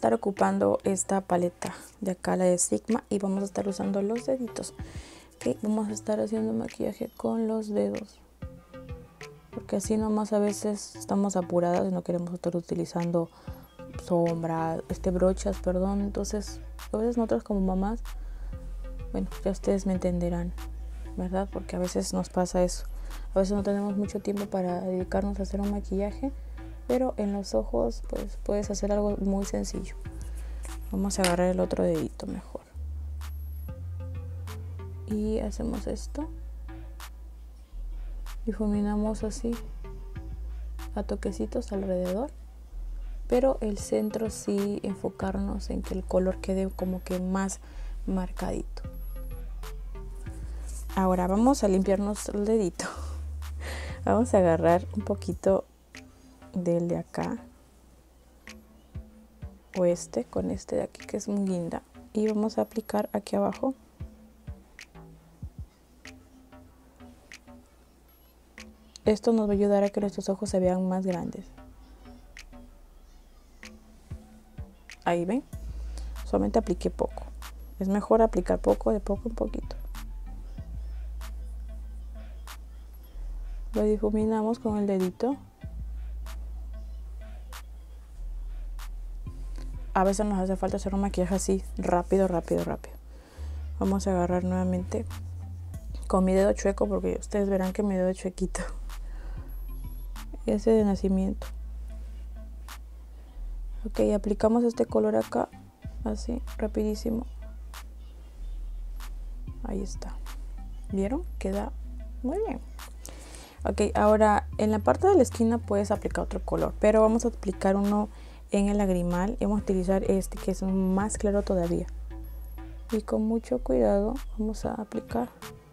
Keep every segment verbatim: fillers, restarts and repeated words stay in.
estar ocupando esta paleta de acá, la de Sigma, y vamos a estar usando los deditos. Okay, vamos a estar haciendo maquillaje con los dedos, porque así nomás a veces estamos apuradas y no queremos estar utilizando sombra, este brochas, perdón. Entonces a veces nosotros como mamás, bueno, ya ustedes me entenderán, ¿verdad? Porque a veces nos pasa eso. A veces no tenemos mucho tiempo para dedicarnos a hacer un maquillaje, pero en los ojos pues puedes hacer algo muy sencillo. Vamos a agarrar el otro dedito mejor y hacemos esto, difuminamos así a toquecitos alrededor, pero el centro sí enfocarnos en que el color quede como que más marcadito. Ahora vamos a limpiarnos el dedito. Vamos a agarrar un poquito del de acá, o este, con este de aquí que es muy linda, y vamos a aplicar aquí abajo. Esto nos va a ayudar a que nuestros ojos se vean más grandes. Ahí ven, solamente apliqué poco. Es mejor aplicar poco, de poco en poquito. Lo difuminamos con el dedito. A veces nos hace falta hacer un maquillaje así, rápido, rápido, rápido. Vamos a agarrar nuevamente con mi dedo chueco, porque ustedes verán que mi dedo es chuequito. Ese de nacimiento. Ok, aplicamos este color acá, así, rapidísimo. Ahí está. ¿Vieron? Queda muy bien. Ok, ahora en la parte de la esquina puedes aplicar otro color, pero vamos a aplicar uno en el lagrimal. Y vamos a utilizar este que es más claro todavía. Y con mucho cuidado vamos a aplicar.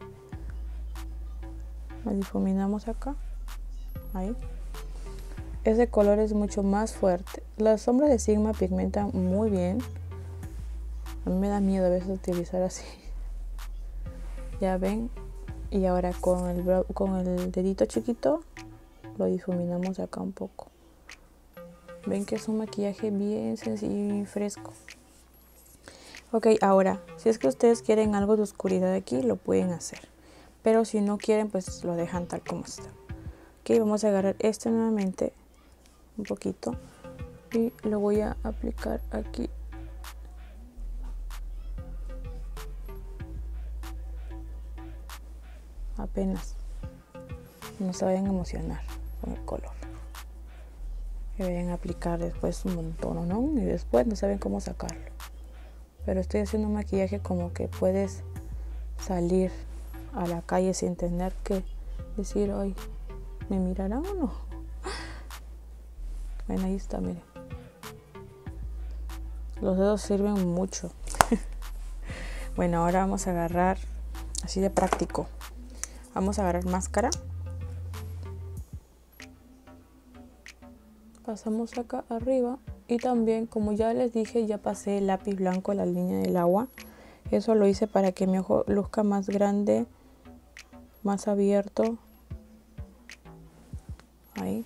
Lo difuminamos acá. Ahí. Ese color es mucho más fuerte. Las sombras de Sigma pigmentan muy bien. A mí me da miedo a veces utilizar así. Ya ven. Y ahora con el, con el dedito chiquito lo difuminamos acá un poco. Ven que es un maquillaje bien sencillo y fresco. Ok, ahora, si es que ustedes quieren algo de oscuridad aquí, lo pueden hacer. Pero si no quieren, pues lo dejan tal como está. Ok, vamos a agarrar este nuevamente. Un poquito y lo voy a aplicar aquí. Apenas, no se vayan a emocionar con el color, que vayan a aplicar después un montón, ¿no? Y después no saben cómo sacarlo. Pero estoy haciendo un maquillaje como que puedes salir a la calle sin tener que decir, ay, ¿me mirarán o no? Bueno, ahí está, miren. Los dedos sirven mucho. Bueno, ahora vamos a agarrar, así de práctico, vamos a agarrar máscara. Pasamos acá arriba. Y también, como ya les dije, ya pasé el lápiz blanco a la línea del agua. Eso lo hice para que mi ojo luzca más grande, más abierto. Ahí.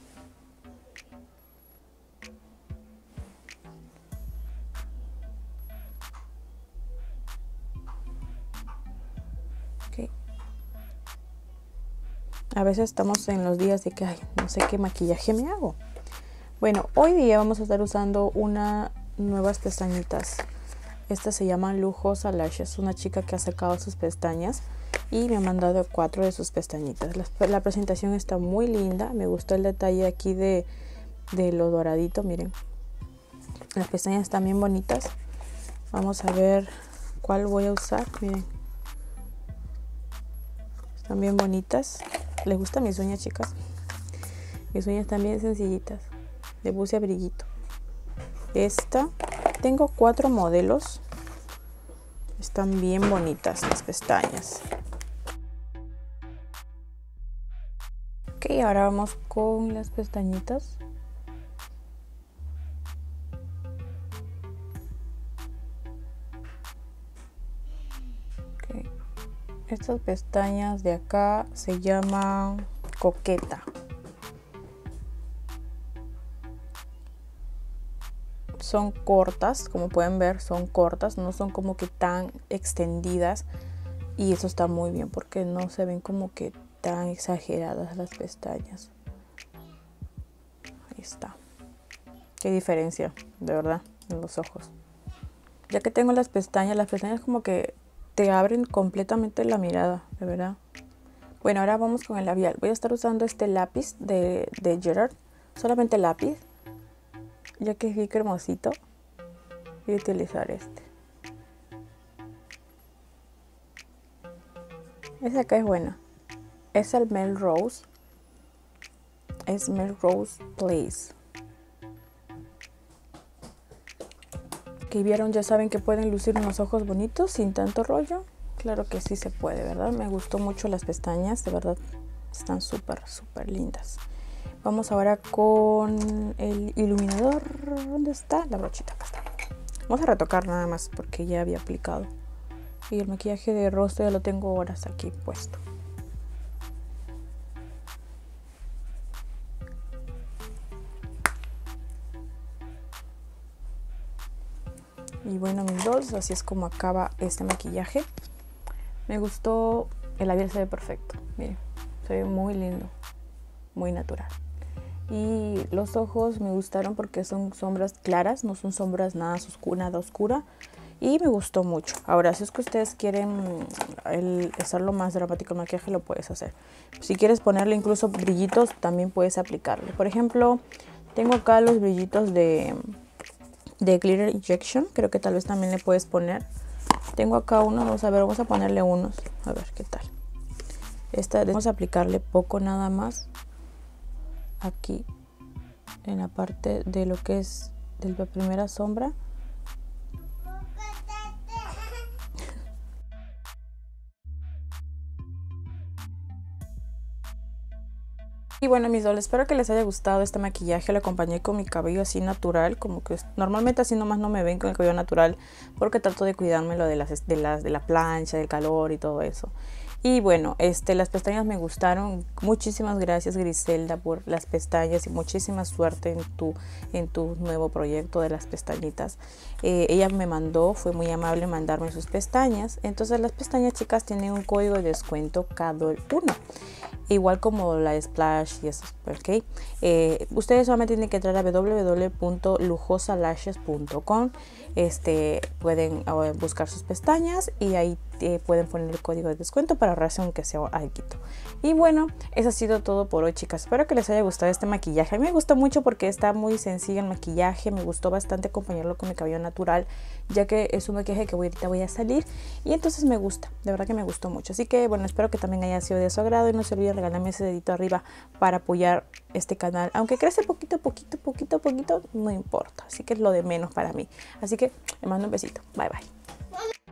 A veces estamos en los días de que, ay, no sé qué maquillaje me hago. Bueno, hoy día vamos a estar usando unas nuevas pestañitas. Estas se llaman Lujosa Lashes. Una chica que ha sacado sus pestañas y me ha mandado cuatro de sus pestañitas. La, la presentación está muy linda. Me gustó el detalle aquí de, de lo doradito. Miren, las pestañas están bien bonitas. Vamos a ver cuál voy a usar. Miren, están bien bonitas. ¿Les gustan mis uñas, chicas? Mis uñas están bien sencillitas. Le puse brillito. Esta, tengo cuatro modelos. Están bien bonitas las pestañas. Ok, ahora vamos con las pestañitas. Okay. Estas pestañas de acá se llaman Coqueta. son cortas, como pueden ver, son cortas, no son como que tan extendidas. Y eso está muy bien porque no se ven como que tan exageradas las pestañas. Ahí está. Qué diferencia, de verdad, en los ojos. Ya que tengo las pestañas, las pestañas como que te abren completamente la mirada, de verdad. Bueno, ahora vamos con el labial. Voy a estar usando este lápiz de, de Gerard. Solamente lápiz, ya que es bien hermosito. Voy a utilizar este. Esa acá es buena. Es el Melrose. Es Melrose Place. Que vieron, ya saben que pueden lucir unos ojos bonitos sin tanto rollo. Claro que sí se puede, ¿verdad? Me gustó mucho las pestañas, de verdad están súper, súper lindas. Vamos ahora con el iluminador. ¿Dónde está? La brochita, acá está. Vamos a retocar nada más porque ya había aplicado. Y el maquillaje de rostro ya lo tengo horas aquí puesto. Y bueno, mis dolls, así es como acaba este maquillaje. Me gustó, el labial se ve perfecto, miren, se ve muy lindo, muy natural. Y los ojos me gustaron porque son sombras claras, no son sombras nada, oscu nada oscura. Y me gustó mucho. Ahora, si es que ustedes quieren el hacerlo más dramático el maquillaje, lo puedes hacer. Si quieres ponerle incluso brillitos, también puedes aplicarle. Por ejemplo, tengo acá los brillitos de, de Glitter Injection. Creo que tal vez también le puedes poner. Tengo acá uno, vamos a ver, vamos a ponerle unos. A ver qué tal. Esta, vamos a aplicarle poco nada más. Aquí, en la parte de lo que es de la primera sombra. Y bueno, mis dolls, espero que les haya gustado este maquillaje. Lo acompañé con mi cabello así natural, como que normalmente así nomás no me ven con el cabello natural porque trato de cuidármelo de las, de las de la plancha, del calor y todo eso. Y bueno, este, las pestañas me gustaron. Muchísimas gracias, Griselda, por las pestañas y muchísima suerte en tu, en tu nuevo proyecto de las pestañitas. Eh, ella me mandó, fue muy amable en mandarme sus pestañas. Entonces las pestañas, chicas, tienen un código de descuento cada uno. Igual como la Splash y eso, ¿ok? Eh, ustedes solamente tienen que entrar a w w w punto lujosa lashes punto com. Este, pueden uh, buscar sus pestañas y ahí eh, pueden poner el código de descuento para ahorrarse aunque sea algo. Y bueno, eso ha sido todo por hoy, chicas. Espero que les haya gustado este maquillaje. A mí me gustó mucho porque está muy sencillo el maquillaje. Me gustó bastante acompañarlo con mi cabello natural, ya que es un maquillaje que voy, ahorita voy a salir. Y entonces me gusta, de verdad que me gustó mucho. Así que bueno, espero que también haya sido de su agrado. Y no se olviden regalarme ese dedito arriba para apoyar este canal. Aunque crece poquito, poquito, poquito, poquito, no importa. Así que es lo de menos para mí. Así que les mando un besito. Bye, bye.